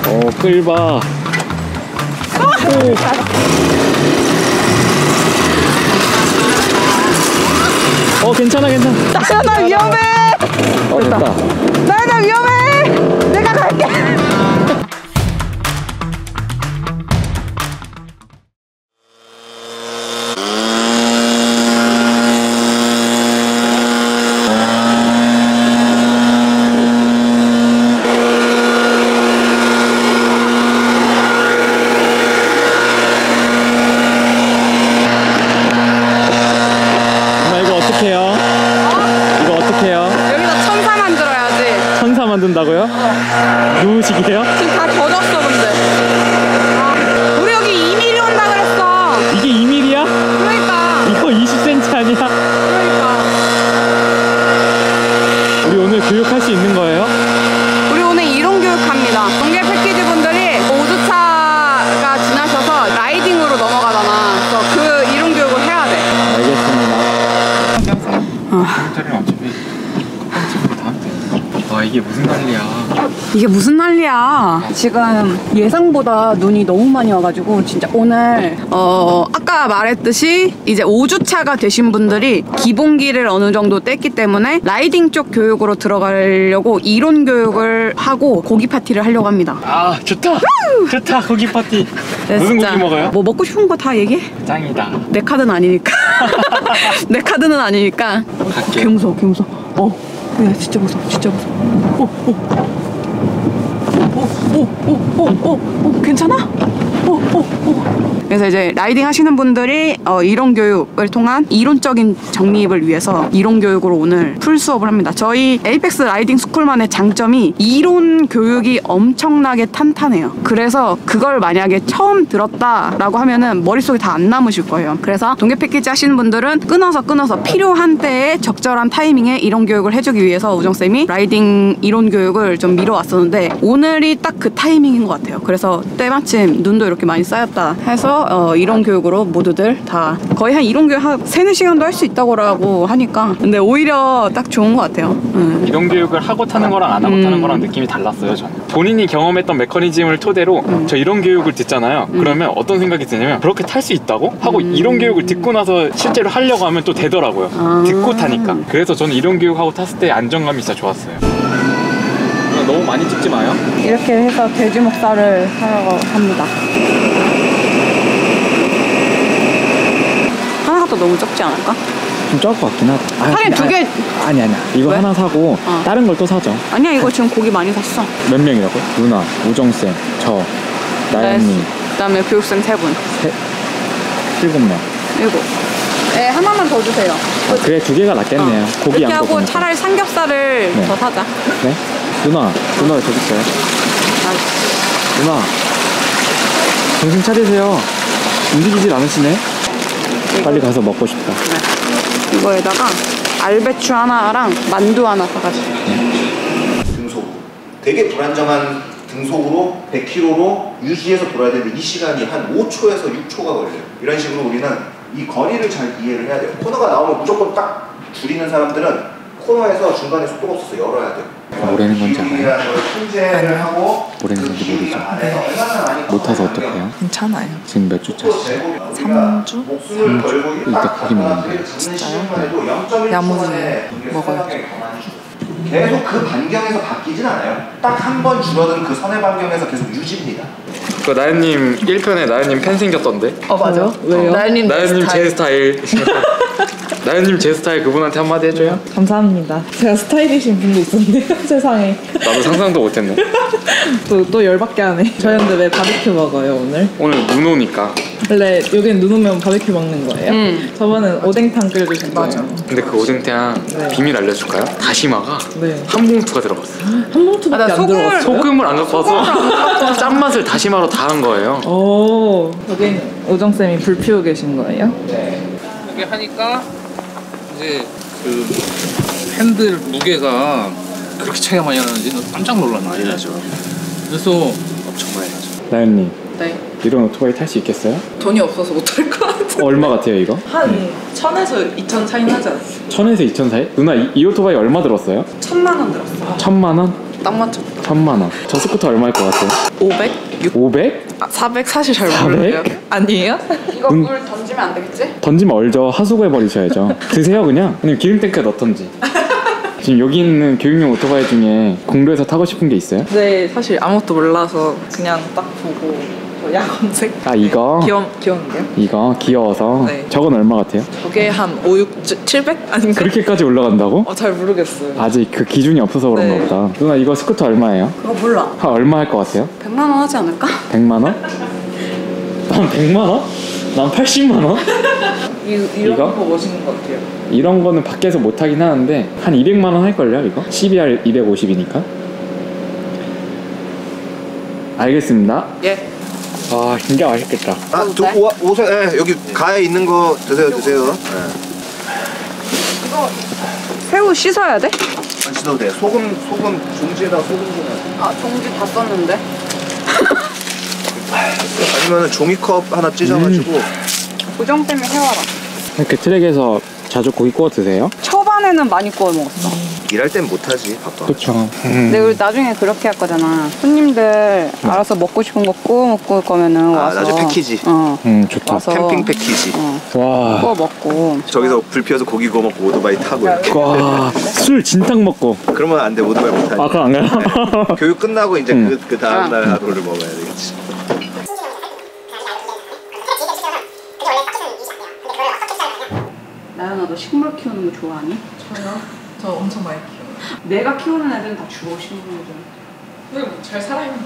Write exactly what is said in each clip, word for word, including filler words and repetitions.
어, 끌봐. 어, 괜찮아, 괜찮아. 나연아 위험해. 어, 됐다. 나연아 위험해. 내가 갈게. 만든다고요? 어. 누우시게요? 지금 다 젖었어 근데. 아, 우리 여기 이 밀리미터 온다 그랬어. 이게 이 밀리미터야? 그러니까. 이거 이십 센티미터 아니야? 그러니까. 우리 오늘 교육할 수 있는 거예요? 우리 오늘 이론 교육합니다. 동계 패키지 분들이 오 주차가 지나셔서 라이딩으로 넘어가잖아. 그래서 그 이론 교육을 해야 돼. 알겠습니다. 어. 와, 이게 무슨 난리야. 이게 무슨 난리야. 지금 예상보다 눈이 너무 많이 와가지고 진짜 오늘 어 아까 말했듯이 이제 오 주차가 되신 분들이 기본기를 어느 정도 뗐기 때문에 라이딩 쪽 교육으로 들어가려고 이론 교육을 하고 고기 파티를 하려고 합니다. 아, 좋다. 좋다, 고기 파티. 네, 무슨 진짜. 고기 먹어요? 뭐 먹고 싶은 거 다 얘기해. 짱이다. 내 카드는 아니니까. 내 카드는 아니니까. 갈게. 개 무서워, 개 무서워. 어. 야, 진짜 무서워, 진짜 무서워. 오, 오. 오, 오, 오, 오, 오, 오, 괜찮아? 오, 오, 오. 그래서 이제 라이딩 하시는 분들이 어, 이론 교육을 통한 이론적인 정립을 위해서 이론 교육으로 오늘 풀 수업을 합니다. 저희 에이펙스 라이딩 스쿨만의 장점이 이론 교육이 엄청나게 탄탄해요. 그래서 그걸 만약에 처음 들었다라고 하면은 머릿속에 다 안 남으실 거예요. 그래서 동계 패키지 하시는 분들은 끊어서 끊어서 필요한 때에 적절한 타이밍에 이론 교육을 해주기 위해서 우정쌤이 라이딩 이론 교육을 좀 미뤄왔었는데 오늘이 딱 그 타이밍인 것 같아요. 그래서 때마침 눈도 이렇게 많이 쌓였다 해서 어, 이론 교육으로 모두들 다 거의 한 이론 교육 한 세네 시간도 할 수 있다고 하니까 근데 오히려 딱 좋은 것 같아요. 음. 이론 교육을 하고 타는 거랑 안 하고 음. 타는 거랑 느낌이 달랐어요. 저는 본인이 경험했던 메커니즘을 토대로 음. 저 이론 교육을 듣잖아요. 음. 그러면 어떤 생각이 드냐면 그렇게 탈 수 있다고? 하고 음. 이론 교육을 듣고 나서 실제로 하려고 하면 또 되더라고요. 아. 듣고 타니까. 그래서 저는 이론 교육하고 탔을 때 안정감이 진짜 좋았어요. 너무 많이 찍지 마요. 이렇게 해서 돼지 목살을 하려고 합니다. 하나가 또 너무 적지 않을까? 좀 적을 것 같긴 하다. 아, 하긴 두 개. 아니 아니야. 이거 왜? 하나 사고 어. 다른 걸 또 사죠. 아니야 이거 지금 고기 많이 샀어. 몇 명이라고? 누나, 우정쌤, 저, 나연님. 그다음에 교육생 세 분. 세, 일곱 명. 일곱. 네 하나만 더 주세요. 아, 그래 두 개가 낫겠네요. 어. 고기 이렇게 안 하고 먹으니까. 차라리 삼겹살을 네. 더 사자. 네? 누나, 누나 저기 있어요. 아, 누나, 정신 차리세요. 움직이질 않으시네. 빨리 가서 먹고 싶다. 네. 이거에다가 알배추 하나랑 만두 하나 사가지고. 등속. 되게 불안정한 등속으로 백 킬로미터로 유지해서 돌아야 되는데 이 시간이 한 오 초에서 육 초가 걸려요. 이런 식으로 우리는 이 거리를 잘 이해를 해야 돼요. 코너가 나오면 무조건 딱 줄이는 사람들은 코너에서 중간에 속도가 없어서 열어야 돼요. 뭐라는 건지 알아요? 통제를 하고 뭐라는 건지 모르죠. 못 타서 어떡해요? 괜찮아요. 지금 몇 주 차시죠? 삼 주? 삼 주? 이때 고기 먹는데. 진짜요? 야무지게 먹어야죠. 계속 그 반경에서 바뀌진 않아요. 딱 한 번 줄어든 그 선의 반경에서 계속 유지입니다. 그 나연님 일 편에 나연님 팬 생겼던데? 어 맞아. 왜요? 나연님, 나연님 제 스타일. 나연님 제 스타일 그분한테 한마디 해줘요. 감사합니다. 제가 스타일이신 분도 있었네요. 세상에. 나도 상상도 못했네. 또, 또 열받게 하네. 저희한테 왜 바비큐 먹어요 오늘? 오늘 눈 오니까. 원래 여긴 눈 오면 바비큐 먹는 거예요? 음. 저번엔 오뎅탕 끓여주신 거예요. 맞아. 근데 그 오뎅탕 네. 비밀 알려줄까요? 다시마가 네. 한 봉투가 들어갔어. 한 봉투밖에 아, 나 안 소금을- 들어갔어요? 소금을 안 갖고 와서 짠맛을 다시마로 다 한 거예요. 오. 여긴 오정쌤이 불 피우고 계신 거예요? 이렇게 하니까 이제 그 핸들 무게가 그렇게 차이가 많이 나는지 깜짝 놀란 아니라죠. 그래서 엄청 많이 나죠. 나연님 네. 이런 오토바이 탈 수 있겠어요? 돈이 없어서 못 탈 것 같아. 얼마 같아요 이거? 한 천에서 이천 차이 나지 않아요? 천에서 이천 사이? 누나 이, 이 오토바이 얼마 들었어요? 천만 원 들었어. 천만 원? 딱 맞췄다. 천만 원. 저 스쿠터 얼마일 것 같아요? 오백? 육? 오백? 아, 사백 사실 잘 사백? 모르겠어요. 아니에요? 이거 음. 물 던지면 안 되겠지? 던지면 얼져 하수구에 버리셔야죠. 드세요 그냥. 아니면 기름 탱크에 넣던지. 지금 여기 있는 교육용 오토바이 중에 공도에서 타고 싶은 게 있어요? 네, 사실 아무것도 몰라서 그냥 딱 보고 저 야검색. 아 이거? 귀여, 귀여운데요? 이거 귀여워서. 네. 저건 얼마 같아요? 저게 한 오, 육, 칠백? 아닌가? 그렇게까지 올라간다고? 어, 잘 모르겠어요. 아직 그 기준이 없어서 그런가 네. 보다. 누나 이거 스쿠터 얼마예요? 그거 몰라. 한 얼마 할 것 같아요? 백만 원 하지 않을까? 백만 원? 난 백만 원? 난 팔십만 원? 이, 이런 이거? 거 멋있는 것 같아요. 이런 거는 밖에서 못 하긴 하는데 한 이백만 원 할걸요 이거? 십이 알 이백오십이니까. 알겠습니다. 예. 아 진짜 맛있겠다. 아, 두, 오, 오세, 예, 여기 가에 있는 거 드세요, 드세요. 예. 새우 씻어야 돼? 안 씻어도 돼. 소금, 소금, 종지에다가 소금 좀 해. 아 종지 다 썼는데. 아니면은 종이컵 하나 찢어가지고. 고정 때문에 해와라. 이렇게 트랙에서 자주 고기 구워 드세요? 초반에는 많이 구워 먹었어. 일할 땐 못하지, 바빠. 그쵸. 근데 우리 나중에 그렇게 할 거잖아. 손님들 알아서 먹고 싶은 거 구워 먹고 올 거면은 아, 와서. 나중에 패키지. 어. 음 좋다. 와서. 캠핑 패키지. 어. 와. 구워 먹고. 저기서 불 피워서 고기 구워 먹고 오토바이 타고 이렇게. 와. 술 진탕 먹고. 그러면 안 돼, 오토바이 못 타지. 아 그럼 안 가요? 교육 끝나고 이제 응. 그, 그 다음날 하루를 먹어야 되겠지. 나연아 너 식물 키우는 거 좋아하니? 저요? 저 엄청 많이 키워요. 내가 키우는 애들은 다 죽어 식물들. 근데 뭐잘 살아있는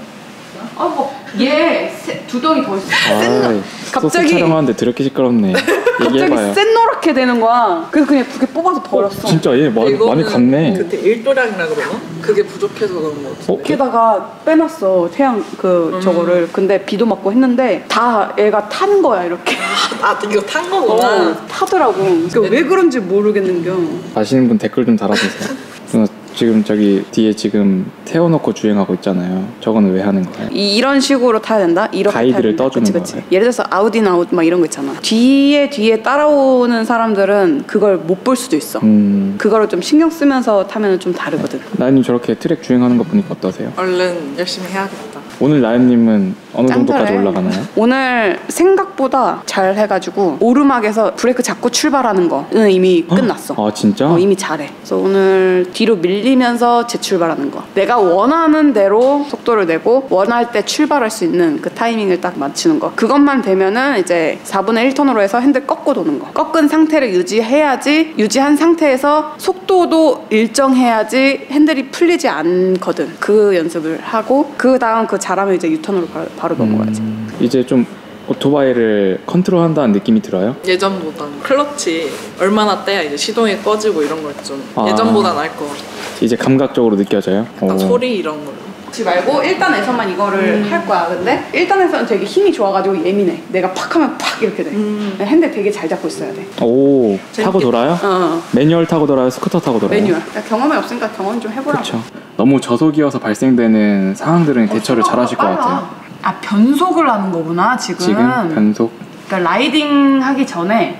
아뭐얘 두덩이 더 있어. 아, 소스 갑자기- 촬영하는데 드럽게 시끄럽네. 갑자기 얘기해봐요. 센 노랗게 되는 거야. 그래서 그냥 두 개 뽑아서 버렸어. 진짜 얘 많이, 많이 갔네. 그때 일도량이라 그러나? 그게 부족해서 그런 거 같아. 어? 게다가 빼놨어 태양 그 저거를. 근데 비도 맞고 했는데 다 애가 탄 거야 이렇게. 아, 이거 탄 거구나. 어, 타더라고. 그러니까 왜 그런지 모르겠는겨. 아시는 분 댓글 좀 달아주세요. 누나 지금 저기 뒤에 지금 태워놓고 주행하고 있잖아요. 저거는 왜 하는 거예요? 이, 이런 식으로 타야 된다? 이렇게 가이드를 타야 된다. 떠주는 그치, 그치. 거예요. 예를 들어서 아웃인 아웃 막 이런 거 있잖아. 뒤에 뒤에 따라오는 사람들은 그걸 못 볼 수도 있어. 음, 그거를 좀 신경 쓰면서 타면 좀 다르거든. 나연님 저렇게 트랙 주행하는 거 보니까 어떠세요? 얼른 열심히 해야겠다. 오늘 나연님은 어느 정도까지 짱잘해. 올라가나요? 오늘 생각보다 잘 해가지고 오르막에서 브레이크 잡고 출발하는 거는 이미 끝났어. 아 진짜? 어, 이미 잘해. 그래서 오늘 뒤로 밀리면서 재출발하는 거. 내가 원하는 대로 속도를 내고 원할 때 출발할 수 있는 그 타이밍을 딱 맞추는 거. 그것만 되면은 이제 사분의 일 턴으로 해서 핸들 꺾고 도는 거. 꺾은 상태를 유지해야지, 유지한 상태에서 속도도 일정해야지 핸들이 풀리지 않거든. 그 연습을 하고 그 다음 그 잘하면 이제 유턴으로 바로, 바로 넘어가야지. 음, 이제 좀 오토바이를 컨트롤한다는 느낌이 들어요? 예전보단 클러치 얼마나 떼야 이제 시동이 꺼지고 이런 걸 좀 아. 예전보단 알 것 같아. 이제 감각적으로 느껴져요? 약간 오. 소리 이런 걸로. 그렇지 말고 일 단에서만 이거를 할 거야. 근데 일 단에서는 되게 힘이 좋아가지고 예민해. 내가 팍 하면 팍 이렇게 돼. 핸들 되게 잘 잡고 있어야 돼. 오, 재밌겠다. 타고 돌아요? 어, 매뉴얼 타고 돌아요? 스쿠터 타고 돌아요? 매뉴얼. 나 경험이 없으니까 경험 좀 해보라고. 그렇죠. 너무 저속이어서 발생되는 상황들은 대처를 잘 하실 것 같아요. 아 변속을 하는 거구나 지금. 지금 변속 그러니까 라이딩 하기 전에.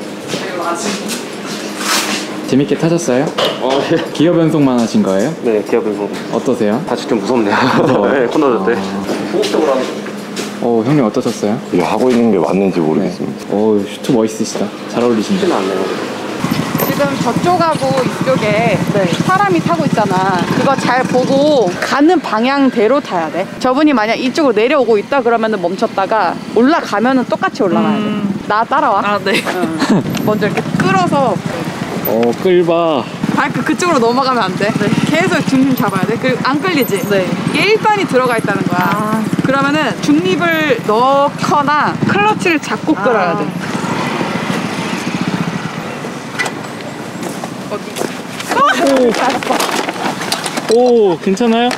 재밌게 타셨어요? 어, 예. 기어 변속만 하신 거예요? 네, 기어 변속. 어떠세요? 아직 좀 무섭네요. 무서워요? 네, 코너들 때. 소극적으로 하는 거. 어, 형님 어떠셨어요? 이거 하고 있는 게 맞는지 모르겠습니다. 네. 오, 슈트 멋있으시다. 잘 어울리신다. 쉽지는 않네요. 지금 저쪽하고 이쪽에 사람이 타고 있잖아. 그거 잘 보고 가는 방향대로 타야 돼. 저분이 만약 이쪽으로 내려오고 있다 그러면 멈췄다가 올라가면 똑같이 올라가야 돼. 나 따라와. 아, 네. 응. 먼저 이렇게 끌어서 어, 끌봐. 발끝 그쪽으로 넘어가면 안 돼. 계속 중심 잡아야 돼. 그리고 안 끌리지? 네. 이게 일 단이 들어가 있다는 거야. 그러면은 중립을 넣거나 클러치를 잡고 끌어야 돼. 오, 오, 괜찮아요?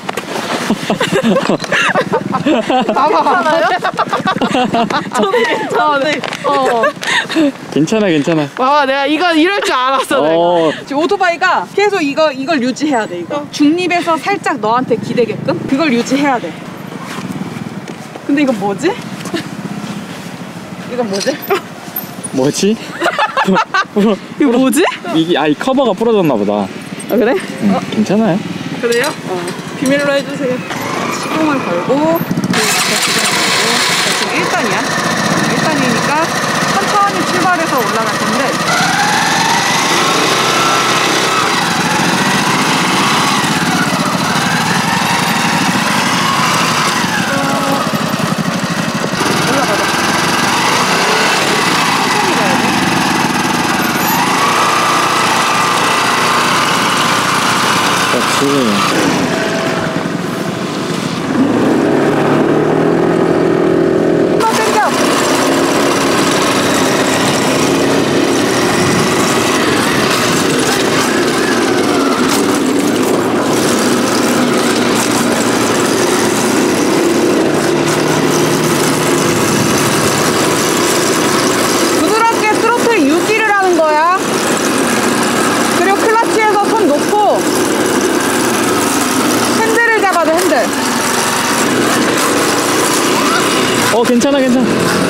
괜찮아요? 저는 괜찮네. 어. 괜찮아, 괜찮아. 봐봐, 내가 이거 이럴 줄 알았어. 어. 내가. 지금 오토바이가 계속 이거 이걸 유지해야 돼. 이거 중립에서 살짝 너한테 기대게끔 그걸 유지해야 돼. 근데 이건 뭐지? 이건 뭐지? 뭐지? 이거 뭐지? 이게, 아, 이 커버가 부러졌나 보다. 아 그래? 음, 괜찮아요? 그래요? 어. 비밀로 해주세요. 시동을 걸고 그 앞에 시동을 걸고 지금 일 단이야. 일 단이니까 천천히 출발해서 올라갈 텐데 부드럽게 트로틀 유지를 하는 거야. 그리고 클러치에서 손 놓고 핸들을 잡아도 핸들. 어 괜찮아 괜찮아.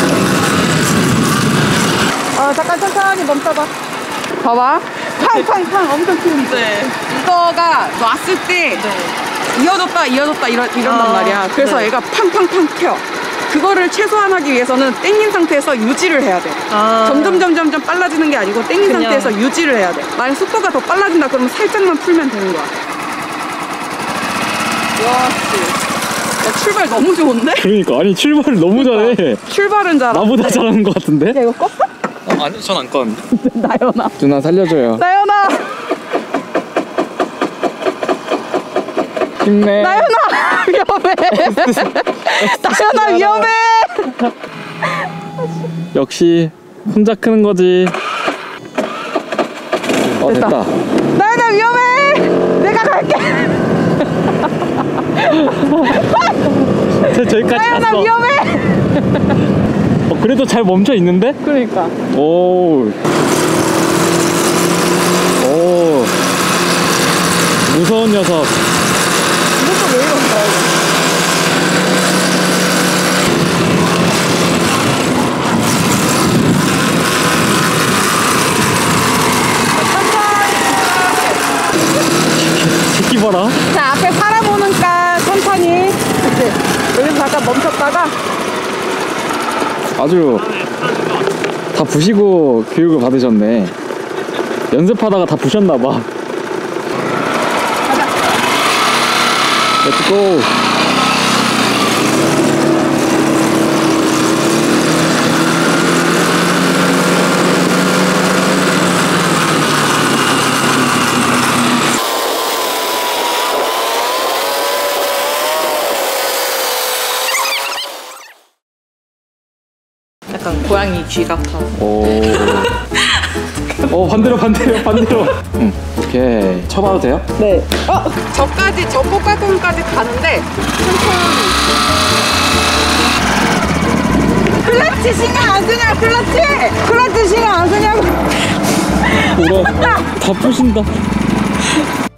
어 잠깐 천천히 멈춰봐. 봐봐. 팡팡팡 엄청 튀는데 이거가 놨을 때 이어졌다 이어졌다 이러, 이런단 아, 말이야. 그래서 네. 얘가 팡팡팡 튀어. 그거를 최소화하기 위해서는 땡긴 상태에서 유지를 해야 돼. 아. 점점 점점 점 빨라지는 게 아니고 땡긴 그냥. 상태에서 유지를 해야 돼. 만약 속도가 더 빨라진다 그러면 살짝만 풀면 되는 거야. 와 씨. 야, 출발 너무 좋은데? 그러니까 아니 출발을 너무 잘해. 출발은 잘하. 나보다 잘하는 것 같은데? 야 이거 껐어? 어, 아니 전 안 건. 나연아. 누나 살려줘요. 나연아. 힘내. 나연아 위험해. 나연아 위험해. 역시 혼자 크는 거지. 어 됐다. 나연아 위험해. 내가 갈게. 저, 저기까지 나연아 갔어. 위험해. 어, 그래도 잘 멈춰 있는데? 그러니까. 오. 오. 무서운 녀석. 이것도 왜 이런가? 새끼 봐라. 자 앞에 바라보니까 천천히. 그치? 여기서 잠깐 멈췄다가 아주 다 부시고 교육을 받으셨네. 연습하다가 다 부셨나봐. 렛츠고. 약간 고양이 귀 같아. 오. 어 반대로 반대로 반대로. 응. 오케이. 쳐봐도 돼요? 네. 어 저까지 저 꽃갈콘까지 가는데 천천히. 클러치 신경 안 쓰냐 클러치? 클러치 신경 안 쓰냐고. 우와. 다 부신다.